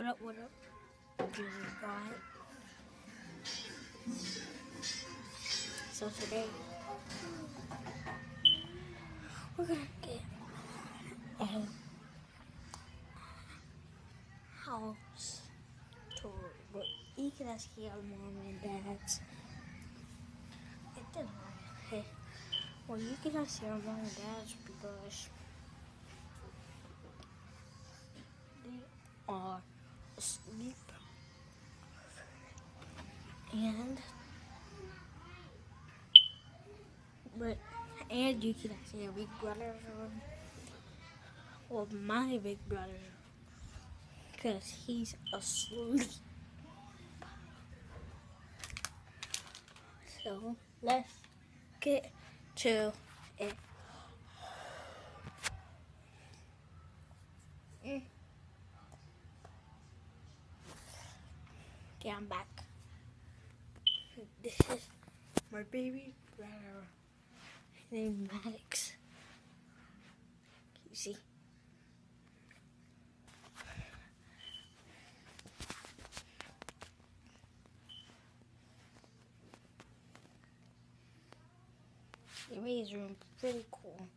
What up, what up? Jesus God. So today, we're gonna get a house tour, but you can ask your mom and dad's. It doesn't matter. Well, you can ask your mom and dad's because they are asleep. And you can ask your big brother or my big brother because he's asleep. So let's get to it. Okay, I'm back. This is my baby brother named Maddox. You see? The maze room, pretty cool.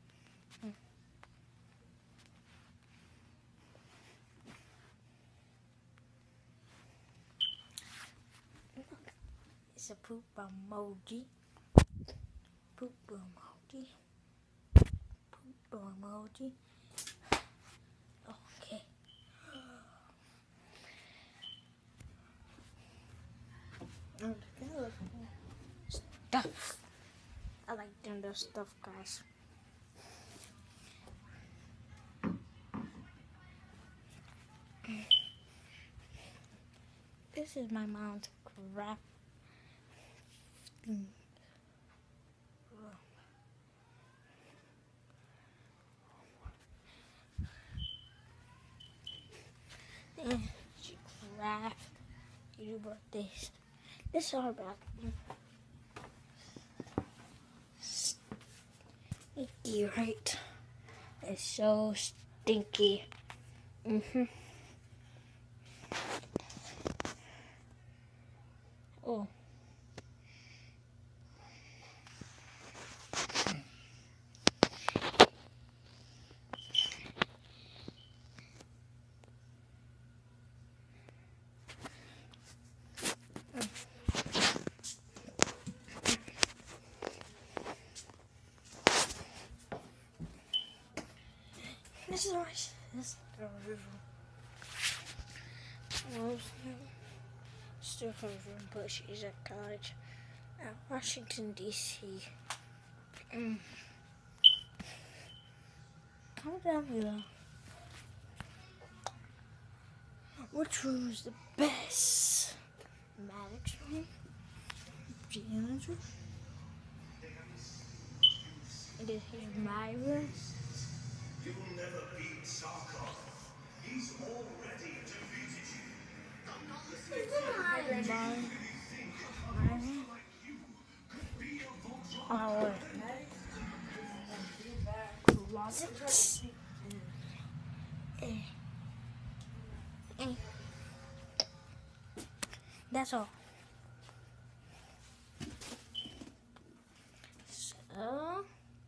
It's a poop emoji. Poop emoji. Poop emoji. Okay. Stuff. I like doing those stuff, guys. This is my mom's crafting room. And she craft. You do birthdays. This is our bathroom. Stinky, right? It's so stinky. Oh. This is my sister's room. Still her room, but she's at college at Washington, D.C. Comment down below. Which room is the best? Maddox room? Gianna's room? This is my room. You will never beat Sarkov. He's already defeated you. My room. Our closet. That's all. So, well,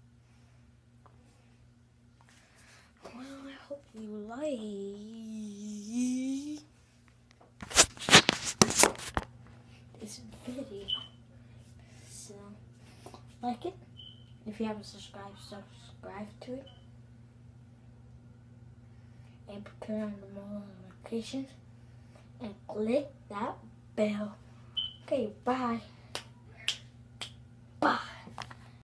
I hope you like this video. So, like it. If you haven't subscribed, subscribe to it. And turn on the notifications. And click that bell. Okay, bye.